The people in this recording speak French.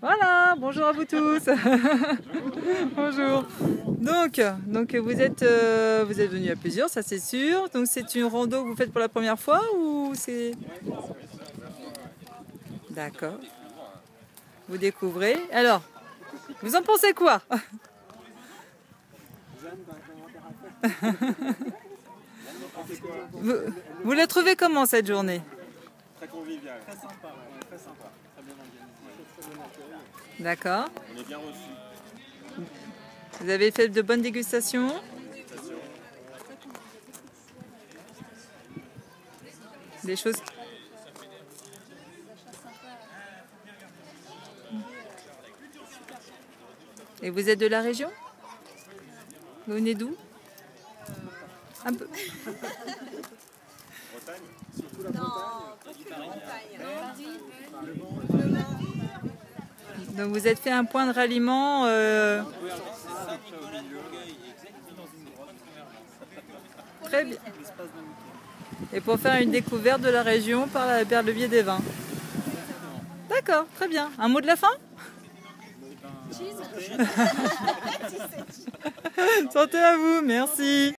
Voilà, bonjour à vous tous. Bonjour. Donc vous êtes venus à plusieurs, ça c'est sûr. Donc c'est une rando que vous faites pour la première fois ou c'est... D'accord. Vous découvrez. Alors, vous en pensez quoi? Vous la trouvez comment cette journée? Très convivial. Très sympa, très sympa. Très bien organisé. D'accord. On est bien reçus. Vous avez fait de bonnes dégustations? Des choses... Et vous êtes de la région? Vous venez d'où? Un peu. Bretagne. Surtout la Donc vous êtes fait un point de ralliement. Très bien. Et pour faire une découverte de la région par le biais des vins. D'accord, très bien. Un mot de la fin? Santé à vous, merci.